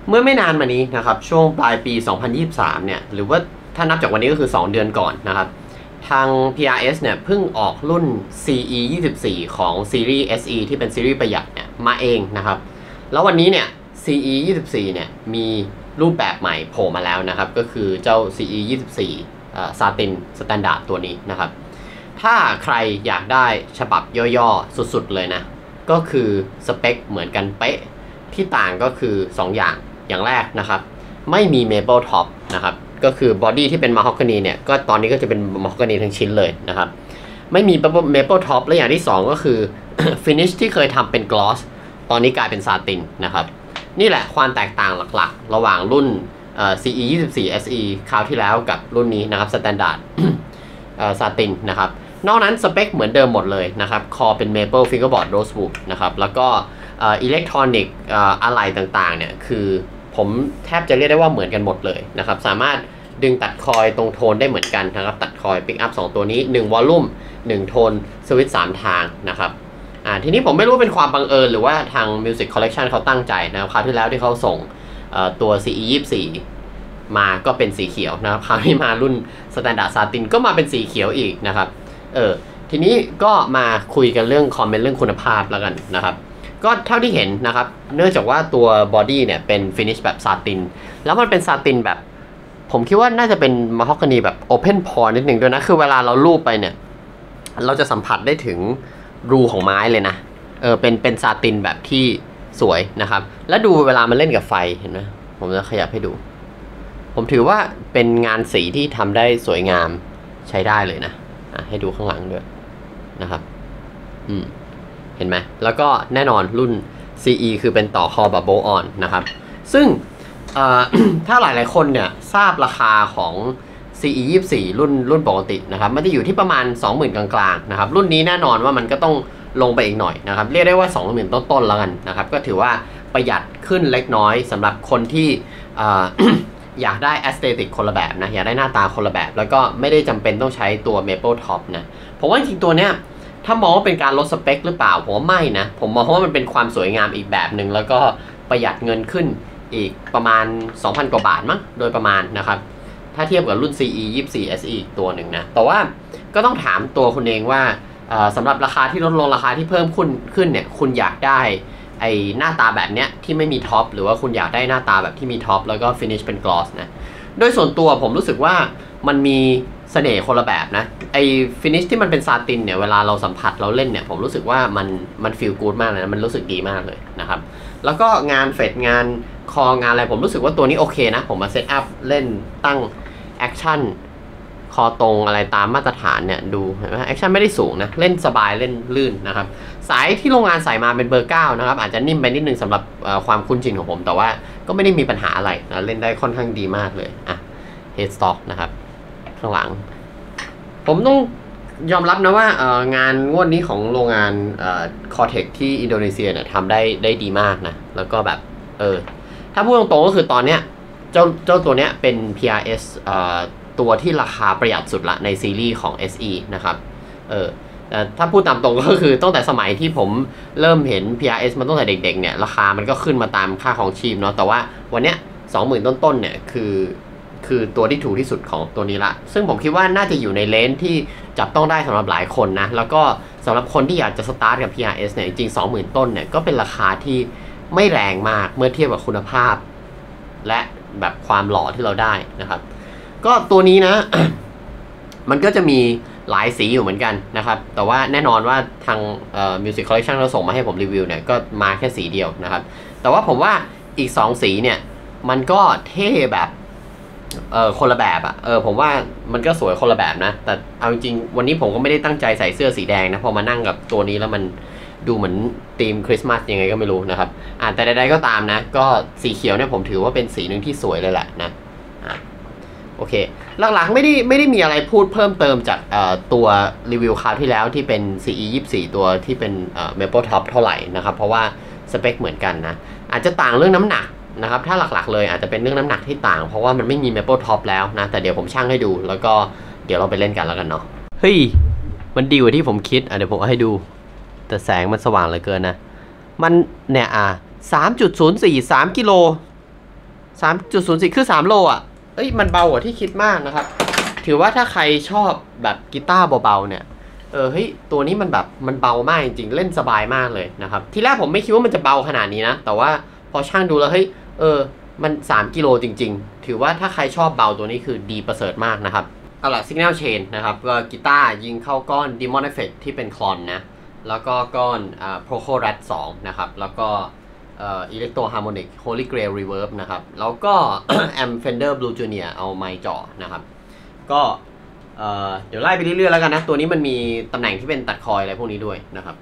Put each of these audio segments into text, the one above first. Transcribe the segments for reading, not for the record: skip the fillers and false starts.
เมื่อไม่นานมานี้นะครับช่วงปลายปี 2023 เนี่ยหรือว่าถ้านับจากวันนี้ก็คือ 2 เดือนก่อนนะครับทาง PRS เนี่ยเพิ่งออกรุ่น CE 24 ของซีรีส์ SE ที่เป็นซีรีส์ประหยัดเนี่ยมาเองนะครับแล้ววันนี้เนี่ย CE 24 เนี่ยมีรูปแบบใหม่โผล่มาแล้วนะครับก็คือเจ้า CE 24 Satin Standard ตัวนี้นะครับถ้าใครอยากได้ฉบับย่อๆสุดๆเลยนะก็คือสเปคเหมือนกันเป๊ะที่ต่างก็คือ 2 อย่างแรกนะครับไม่มี Maple Top นะครับก็คือบอดี้ที่เป็น Mahogany เนี่ยก็ตอนนี้ก็จะเป็น Mahogany ทั้งชิ้นเลยนะครับไม่มี Maple Top และอย่างที่2ก็คือ Finish ที่เคยทำเป็น Gloss ตอนนี้กลายเป็น Satin นะครับนี่แหละความแตกต่างหลักๆระหว่างรุ่นCE 24 SE คราวที่แล้วกับรุ่นนี้นะครับ Standard Satin นะครับนอกนั้นสเปคเหมือนเดิมหมดเลยนะครับคอเป็น Maple Fingerboard Rosewood นะครับแล้วก็อิเล็กทรอนิกอะไหล่ต่างๆเนี่ยคือผมแทบจะเรียกได้ว่าเหมือนกันหมดเลยนะครับสามารถดึงตัดคอยตรงโทนได้เหมือนกันนะครับตัดคอยปิกอัพ2ตัวนี้1วอลลุ่ม1โทนสวิตช์3ทางนะครับทีนี้ผมไม่รู้เป็นความบังเอิญหรือว่าทาง Music Collection เขาตั้งใจนะครับคราวที่แล้วที่เขาส่งตัว CE 24มาก็เป็นสีเขียวนะครับคราวนี้มารุ่น Standard Satin ก็มาเป็นสีเขียวอีกนะครับทีนี้ก็มาคุยกันเรื่องคอมเมนต์เรื่องคุณภาพแล้วกันนะครับก็เท่าที่เห็นนะครับเนื่องจากว่าตัวบอดี้เนี่ยเป็นฟินิชแบบซาตินแล้วมันเป็นซาตินแบบผมคิดว่าน่าจะเป็นมาฮอกกานีแบบโอเพนพอร์นิดหนึ่งด้วยนะคือเวลาเราลูบไปเนี่ยเราจะสัมผัสได้ถึงรูของไม้เลยนะเป็นซาตินแบบที่สวยนะครับแล้วดูเวลามันเล่นกับไฟเห็นไหมผมจะขยับให้ดูผมถือว่าเป็นงานสีที่ทำได้สวยงามใช้ได้เลยนะให้ดูข้างหลังด้วยนะครับเห็นไหมแล้วก็แน่นอนรุ่น CE คือเป็นต่อคอ Bubble On นะครับซึ่งถ้าหลายๆคนเนี่ยทราบราคาของ CE 24 รุ่นปกตินะครับมันจะอยู่ที่ประมาณ 20,000 กลางๆนะครับรุ่นนี้แน่นอนว่ามันก็ต้องลงไปอีกหน่อยนะครับเรียกได้ว่า 20,000 ต้นๆแล้วกันนะครับก็ถือว่าประหยัดขึ้นเล็กน้อยสำหรับคนที่อยากได้แอสเตติกคนละแบบนะอยากได้หน้าตาคนละแบบแล้วก็ไม่ได้จำเป็นต้องใช้ตัว Maple Top นะผมว่าจริงๆตัวเนี้ยถ้ามองว่าเป็นการลดสเปคหรือเปล่าผมว่าไม่นะผมมองว่ามันเป็นความสวยงามอีกแบบหนึ่งแล้วก็ประหยัดเงินขึ้นอีกประมาณ 2,000 กว่าบาทมั้งโดยประมาณนะครับถ้าเทียบกับรุ่น CE 24 SE อีกตัวหนึ่งนะแต่ว่าก็ต้องถามตัวคุณเองว่าสำหรับราคาที่ลดลงราคาที่เพิ่มขึ้นเนี่ยคุณอยากได้ไอหน้าตาแบบเนี้ยที่ไม่มีท็อปหรือว่าคุณอยากได้หน้าตาแบบที่มีท็อปแล้วก็ฟินิชเป็นกลอสนะโดยส่วนตัวผมรู้สึกว่ามันมีเสน่ห์คนละแบบนะไอฟินิชที่มันเป็นซาตินเนี่ยเวลาเราสัมผัสเราเล่นเนี่ยผมรู้สึกว่ามันฟีลกู๊ดมากเลยนะมันรู้สึกดีมากเลยนะครับแล้วก็งานเฟดงานคองานอะไรผมรู้สึกว่าตัวนี้โอเคนะผมมาเซตอัพเล่นตั้งแอคชั่นคอตรงอะไรตามมาตรฐานเนี่ยดูเห็นไหมแอคชั่นไม่ได้สูงนะเล่นสบายเล่นลื่นนะครับสายที่โรงงานใส่มาเป็นเบอร์ 9นะครับอาจจะนิ่มไปนิดนึงสำหรับความคุ้นชินของผมแต่ว่าก็ไม่ได้มีปัญหาอะไรนะเล่นได้ค่อนข้างดีมากเลยเฮดสต็อกนะครับข้างหลังผมต้องยอมรับนะว่างานงวดนี้ของโรงงานคอเทคที่อินโดนีเซียเนี่ยทำได้ดีมากนะแล้วก็แบบถ้าพูดตรงๆก็คือตอนเนี้ยเจ้าตัวเนี้ยเป็น PRS ตัวที่ราคาประหยัดสุดละในซีรีส์ของ SE นะครับถ้าพูดตามตรงก็คือตั้งแต่สมัยที่ผมเริ่มเห็น PRS มาตั้งแต่เด็กๆเนี่ยราคามันก็ขึ้นมาตามค่าของชีพเนาะแต่ว่าวันเนี้ย 20,000 ต้นๆเนี่ยคือตัวที่ถูกที่สุดของตัวนี้ละซึ่งผมคิดว่าน่าจะอยู่ในเลนที่จับต้องได้สำหรับหลายคนนะแล้วก็สำหรับคนที่อยากจะสตาร์ทกับ PRS เนี่ยจริงๆ 20,000 ต้นเนี่ยก็เป็นราคาที่ไม่แรงมากเมื่อเทียบกับคุณภาพและแบบความหล่อที่เราได้นะครับก็ตัวนี้นะ มันก็จะมีหลายสีอยู่เหมือนกันนะครับแต่ว่าแน่นอนว่าทางMusic Collection เราส่งมาให้ผมรีวิวเนี่ยก็มาแค่สีเดียวนะครับแต่ว่าผมว่าอีก2สีเนี่ยมันก็เท่แบบคนละแบบผมว่ามันก็สวยคนละแบบนะแต่เอาจริงวันนี้ผมก็ไม่ได้ตั้งใจใส่เสื้อสีแดงนะพอมานั่งกับตัวนี้แล้วมันดูเหมือนธีมคริสต์มาสยังไงก็ไม่รู้นะครับแต่ใดๆก็ตามนะก็สีเขียวเนี่ยผมถือว่าเป็นสีหนึ่งที่สวยเลยแหละนะโอเคหลักๆไม่ได้มีอะไรพูดเพิ่มเติมจากตัวรีวิวคราวที่แล้วที่เป็น CE 24 ตัวที่เป็นMaple Top เท่าไหร่นะครับเพราะว่าสเปคเหมือนกันนะอาจจะต่างเรื่องน้ำหนักนะครับถ้าหลักๆเลยอาจจะเป็นเรื่องน้ำหนักที่ต่างเพราะว่ามันไม่มี Maple Top แล้วนะแต่เดี๋ยวผมชั่งให้ดูแล้วก็เดี๋ยวเราไปเล่นกันแล้วกันเนาะเฮ้ยมันดีกว่าที่ผมคิดเดี๋ยวผมเอาให้ดูแต่แสงมันสว่างเหลือเกินนะมันเนี่ย3.043 กิโล 3.04 คือ3โลอ่ะเอ้ยมันเบากว่าที่คิดมากนะครับถือว่าถ้าใครชอบแบบกีตาร์เบาๆเนี่ยเฮ้ยตัวนี้มันแบบมันเบามากจริงๆเล่นสบายมากเลยนะครับทีแรกผมไม่คิดว่ามันจะเบาขนาดนี้นะแต่ว่าพอช่างดูแล้วเฮ้ยมัน3กิโลจริงๆถือว่าถ้าใครชอบเบาตัวนี้คือดีประเสริฐมากนะครับเอาล่ะ Signal Chain นะครับก็กีตาร์ยิงเข้าก้อน Demon Effect ที่เป็นคลอนนะแล้วก็ก้อนProco Rat 2นะครับแล้วก็Electro Harmonic Holy Grail Reverb นะครับแล้วก็ Amp Fender Blue Junior เอาไมค์จ่อนะครับก็เดี๋ยวไล่ไปเรื่อยๆแล้วกันนะตัวนี้มันมีตำแหน่งที่เป็นตัดคอยอะไรพวกนี้ด้วยนะครับ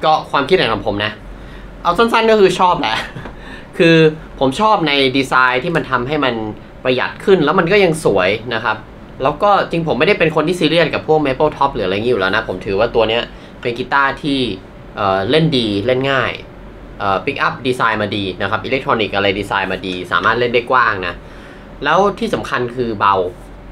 ก็ความคิดเห็นของผมนะเอาสั้นๆก็คือชอบแหละ คือผมชอบในดีไซน์ที่มันทำให้มันประหยัดขึ้นแล้วมันก็ยังสวยนะครับแล้วก็จริงผมไม่ได้เป็นคนที่ซีเรียสกับพวก Maple Top หรืออะไรงี้อยู่แล้วนะผมถือว่าตัวเนี้ยเป็นกีตาร์ที่เล่นดีเล่นง่ายปิกอัพดีไซน์มาดีนะครับอิเล็กทรอนิกส์อะไรดีไซน์มาดีสามารถเล่นได้กว้างนะแล้วที่สำคัญคือเบา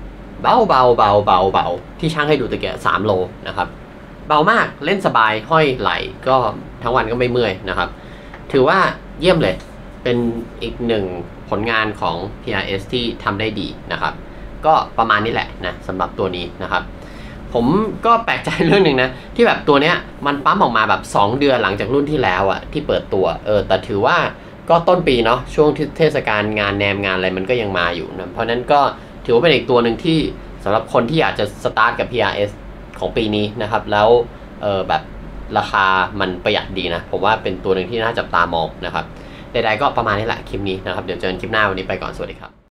ที่ช่างให้ดูตะเกียบ3 โลนะครับเบามากเล่นสบายห้อยไหลก็ทั้งวันก็ไม่เมื่อยนะครับถือว่าเยี่ยมเลยเป็นอีกหนึ่งผลงานของ PRS ที่ทำได้ดีนะครับก็ประมาณนี้แหละนะสำหรับตัวนี้นะครับผมก็แปลกใจเรื่องหนึ่งนะที่แบบตัวเนี้ยมันปั๊มออกมาแบบ2 เดือนหลังจากรุ่นที่แล้วอะที่เปิดตัวแต่ถือว่าก็ต้นปีเนาะช่วงเทศกาลงานแนมงานอะไรมันก็ยังมาอยู่นะเพราะนั้นก็ถือว่าเป็นอีกตัวหนึ่งที่สำหรับคนที่อยากจะสตาร์ทกับ PRS ของปีนี้นะครับแล้วแบบราคามันประหยัดดีนะผมว่าเป็นตัวหนึ่งที่น่าจับตามองนะครับใดๆก็ประมาณนี้แหละคลิปนี้นะครับเดี๋ยวเจอกันคลิปหน้าวันนี้ไปก่อนสวัสดีครับ